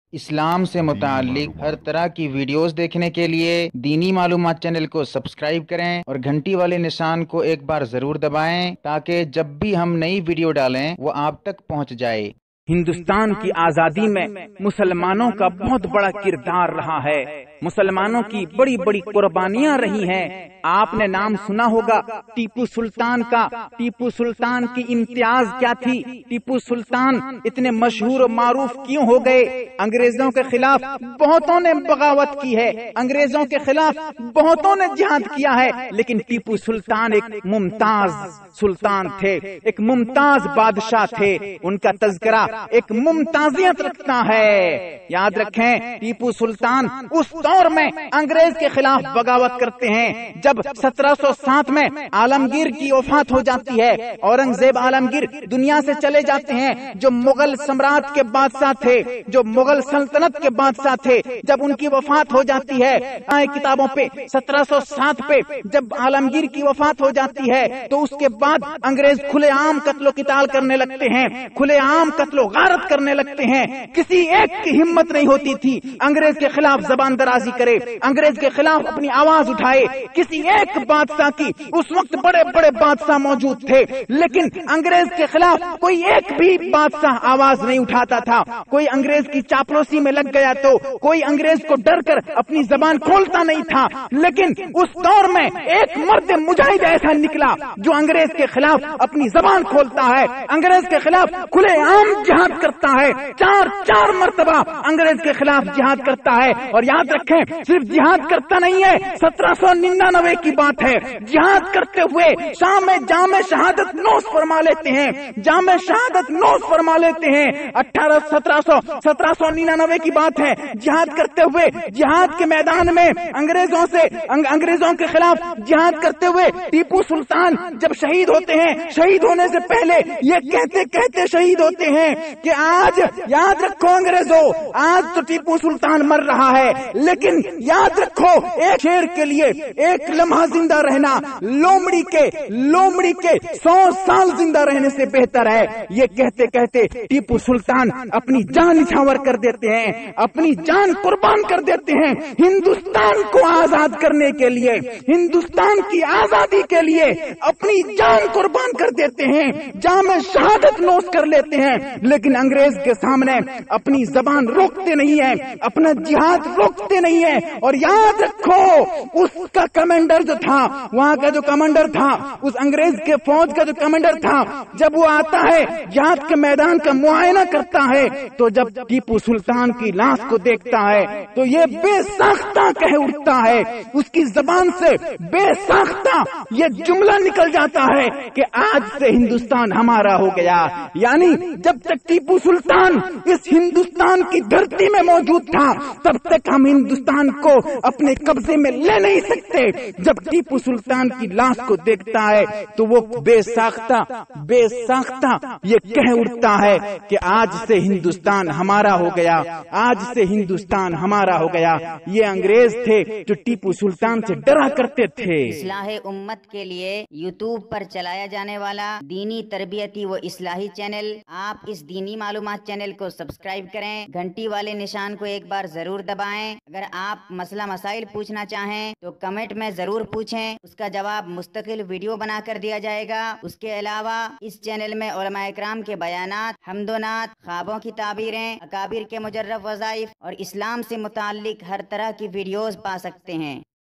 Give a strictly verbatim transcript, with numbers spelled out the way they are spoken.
اسلام سے متعلق ہر طرح کی ویڈیوز دیکھنے کے لیے دینی معلومات چینل کو سبسکرائب کریں اور گھنٹی والے نشان کو ایک بار ضرور دبائیں تاکہ جب بھی ہم نئی ویڈیو ڈالیں وہ آپ تک پہنچ جائے۔ ہندوستان کی آزادی میں مسلمانوں کا بہت بڑا کردار رہا ہے، مسلمانوں کی بڑی بڑی قربانیاں رہی ہیں۔ آپ نے نام سنا ہوگا ٹیپو سلطان کا۔ ٹیپو سلطان کی امتیاز کیا تھی؟ ٹیپو سلطان اتنے مشہور و معروف کیوں ہو گئے؟ انگریزوں کے خلاف بہتوں نے بغاوت کی ہے، انگریزوں کے خلاف بہتوں نے جہاد کیا ہے، لیکن ٹیپو سلطان ایک ممتاز سلطان تھے، ایک ممتاز بادشاہ تھے۔ ان کا تذکرہ ایک ممتازیت رکھتا ہے۔ یاد رکھیں، ٹیپو سلطان اس دور میں انگریز کے خلاف بغاوت کرتے ہیں جب سترہ سو سات میں عالمگیر کی وفات ہو جاتی ہے۔ اورنگزیب عالمگیر دنیا سے چلے جاتے ہیں، جو مغل سمراٹ کے بادشاہ تھے، جو مغل سلطنت کے بادشاہ تھے۔ جب ان کی وفات ہو جاتی ہے کتابوں پہ سترہ سو سات پہ جب عالمگیر کی وفات ہو جاتی ہے تو اس کے بعد انگریز کھلے عام قتل و قتال کرنے لگتے ہیں، کھلے عام قتل و غارت کرنے لگتے ہیں۔ کسی ایک کی ہمت نہیں ہوتی تھی انگریز کے خلاف زبان درازی کرے، انگریز کے خلاف اپنی آواز اٹھائے۔ کسی ایک بادشاہ کی، اس وقت بڑے بڑے بادشاہ موجود تھے، لیکن انگریز کے خلاف کوئی ایک بھی بادشاہ آواز نہیں اٹھاتا تھا۔ کوئی انگریز کی چاپلوسی میں لگ گیا تو کوئی انگریز کو ڈر کر اپنی زبان کھولتا نہیں تھا، لیکن اس دور میں ایک مرد مجاہد ایسا نکلا جو انگریز کے خلاف اپنی زبان کھولتا ہے، انگریز کے خلاف کھلے عام جہاد کرتا ہے۔ چار چار مرتبہ انگریز کے خلاف جہاد کرتا ہے، اور یاد رکھیں صرف جہاد کرتا نہیں ہے، سترہ سو ننانوے کی بات ہے، جہاد کرتے ہوئے شام میں جام شہادت نوش فرما لیتے ہیں، جام شہادت نوش فرما لیتے ہیں۔ اٹھارہ سترہ سو سترہ سو ننانوے کی بات ہے، جہاد کرتے ہوئے جہاد کے میدان میں انگریزوں سے انگریزوں کے خلاف جہاد کرتے ہوئے ٹیپو سلطان جب شہید ہوتے ہیں، شہید ہونے سے پہلے یہ کہتے کہتے شہید ہوتے ہیں کہ آج یاد رکھو انگریزوں، آج تو ٹیپو سلطان مر رہا ہے، لیکن یاد رکھو ایک شیر کے لیے ایک لمحہ زندہ رہنا لومڑی کے لومڑی کے سو سال زندہ رہنے سے بہتر ہے۔ یہ کہتے کہتے ٹیپو سلطان اپنی جان نچھاور کر دیتے ہیں، اپنی جان قربان کر دیتے ہیں ہندوستان کو آزاد کرنے کے لیے، ہندوستان کی آزادی کے لیے اپنی جان قربان کر دیتے ہیں، جام شہادت نوش کر لیتے ہیں، لیکن انگریز کے سامنے اپنی زبان روکتے نہیں ہیں، اپنا جہاد روکتے نہیں ہیں۔ اور یاد رکھو اس کا کمانڈر جو تھا، وہاں کا جو کمانڈر تھا، اس انگریز کے فوج کا جو کمانڈر تھا، جب وہ آتا ہے جہاد کے میدان کا معائنہ کرتا ہے تو جب ٹیپو سلطان کی لاش کو دیکھتا ہے تو یہ بے ساختہ کہہ اٹھتا ہے، اس کی زبان سے بے ساختہ یہ جملہ نکل جاتا ہے کہ آج سے ہندوستان ہمارا ہو گیا۔ یعنی جب تک ٹیپو سلطان اس ہندوستان کی دھرتی میں موجود تھا تب تک ہم ہندوستان کو اپنے قبضے میں لے نہیں سکتے۔ جب ٹیپو سلطان کی لاش کو دیکھتا ہے تو وہ بے ساختہ بے ساختہ یہ کہہ اٹھتا ہے کہ آج سے ہندوستان ہمارا ہو گیا، آج سے ہندوستان ہمارا ہو گیا۔ یہ انگریز تھے جو ٹیپو سلطان سے ڈرا کرتے تھے۔ اصلاح امت کے لیے یوٹیوب پر چلایا جانے والا دینی تربیتی و اصلاحی چینل، آپ اس دینی معلومات چینل کو سبسکرائب کریں، گھنٹی والے نشان کو ایک بار ضرور دبائیں۔ اگر آپ مسئلہ مسائل پوچھنا چاہیں تو کمنٹ میں ضرور پوچھیں، اس کا جواب مستقل ویڈیو بنا کر دیا جائے گا۔ اس کے علاوہ اس چینل میں علماء اکرام کے بیانات، حمد و نعت، خوابوں کی تعبیریں، اکابر کے مجرب وظائف اور اسلام سے متعلق ہر طرح کی ویڈیوز پا سکتے ہیں۔